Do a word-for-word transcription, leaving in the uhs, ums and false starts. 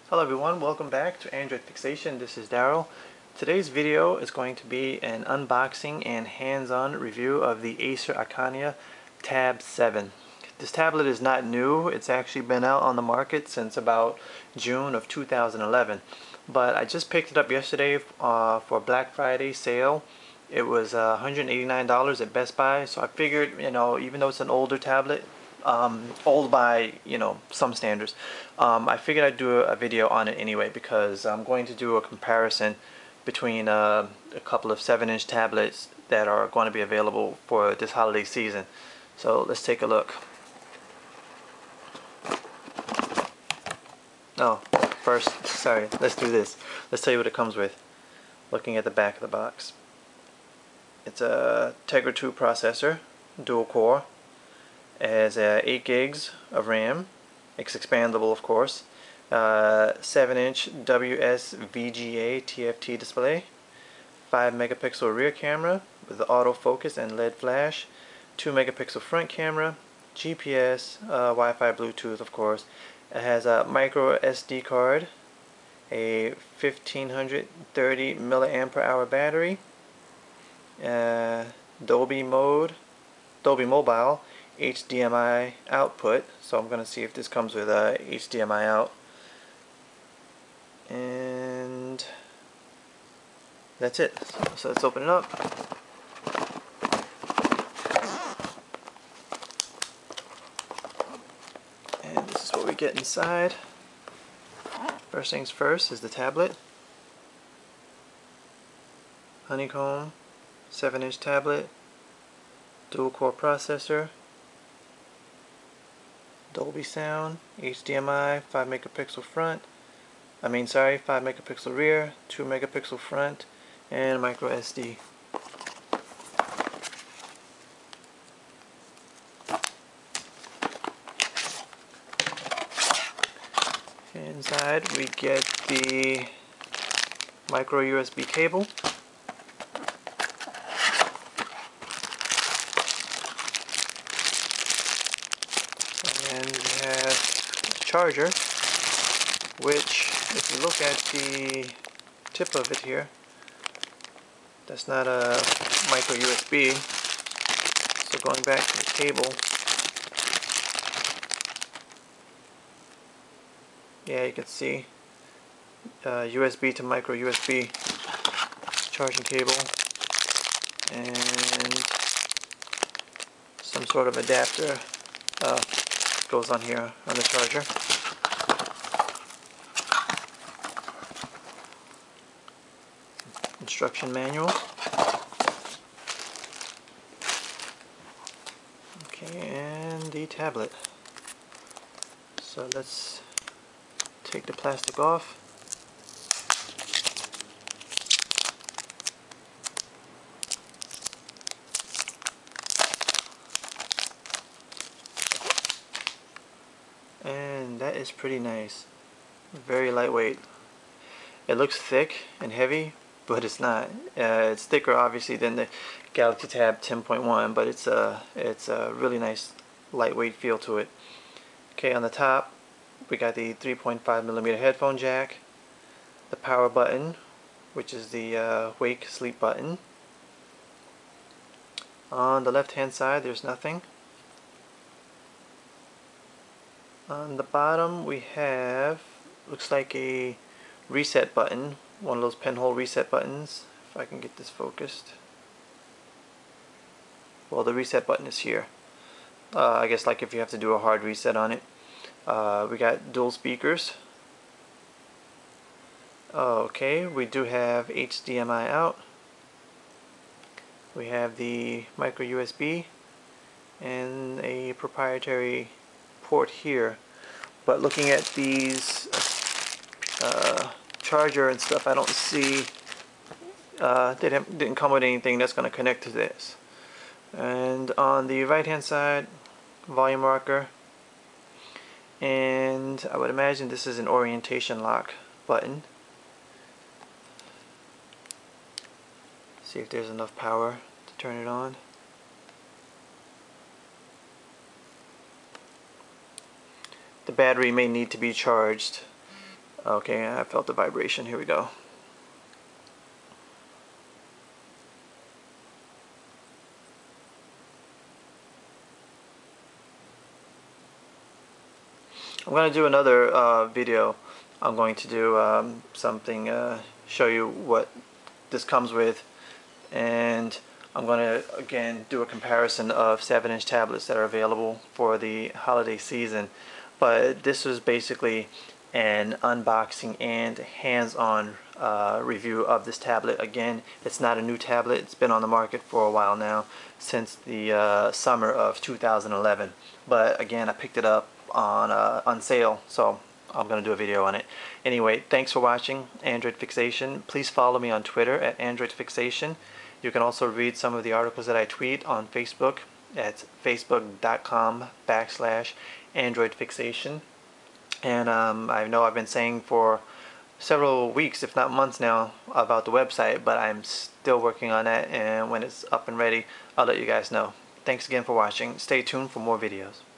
Hello everyone, welcome back to Android Fixation. This is Daryl. Today's video is going to be an unboxing and hands-on review of the Acer Iconia Tab seven. This tablet is not new. It's actually been out on the market since about June of two thousand eleven. But I just picked it up yesterday uh, for Black Friday sale. It was uh, one hundred eighty-nine dollars at Best Buy, so I figured, you know, even though it's an older tablet, um, old by, you know, some standards, um, I figured I'd do a, a video on it anyway because I'm going to do a comparison between uh, a couple of seven inch tablets that are going to be available for this holiday season. So let's take a look. Oh, first, sorry, let's do this. Let's tell you what it comes with. Looking at the back of the box. It's a Tegra two processor, dual core. It has uh, eight gigs of RAM. It's expandable, of course. Uh, seven inch W S V G A T F T display. five megapixel rear camera with autofocus and L E D flash. two megapixel front camera. G P S, uh, Wi-Fi, Bluetooth, of course. It has a micro S D card. A fifteen thirty milliamp hour battery. Uh, Dolby mode, Dolby Mobile, H D M I output. So I'm going to see if this comes with a H D M I out. And that's it. So, so let's open it up. And this is what we get inside. First things first is the tablet. Honeycomb seven inch tablet, dual core processor, Dolby sound, H D M I, five megapixel front, I mean sorry, five megapixel rear, two megapixel front, and micro S D. Inside we get the micro U S B cable. And we have a charger, which, if you look at the tip of it here, that's not a micro U S B. So going back to the cable, yeah, you can see uh, U S B to micro U S B charging cable, and some sort of adapter uh, goes on here on the charger. Instruction manual. Okay, and the tablet. So let's take the plastic off. And that is pretty nice. Very lightweight. It looks thick and heavy, but it's not. Uh, it's thicker obviously than the Galaxy Tab ten point one, but it's a it's a really nice lightweight feel to it. Okay, on the top we got the three point five millimeter headphone jack, the power button, which is the uh, wake sleep button. On the left hand side there's nothing. On the bottom we have, looks like a reset button, one of those pinhole reset buttons, if I can get this focused. Well, the reset button is here. Uh, I guess like if you have to do a hard reset on it. Uh, we got dual speakers. Okay, we do have H D M I out. We have the micro U S B and a proprietary port here. But looking at these uh, charger and stuff, I don't see uh, they didn't, didn't come with anything that's going to connect to this. And on the right hand side, volume rocker, and I would imagine this is an orientation lock button. See if there's enough power to turn it on. The battery may need to be charged. Okay, I felt the vibration. Here we go. I'm going to do another uh, video. I'm going to do um, something, uh, show you what this comes with, and I'm going to again do a comparison of seven inch tablets that are available for the holiday season. But this was basically an unboxing and hands-on uh, review of this tablet. Again, it's not a new tablet. It's been on the market for a while now, since the uh, summer of two thousand eleven. But again, I picked it up on uh, on sale, so I'm going to do a video on it. Anyway, thanks for watching Android Fixation. Please follow me on Twitter at Android Fixation. You can also read some of the articles that I tweet on Facebook at facebook.com backslash Android Fixation. And um, I know I've been saying for several weeks, if not months now, about the website, but I'm still working on that, and when it's up and ready, I'll let you guys know. Thanks again for watching. Stay tuned for more videos.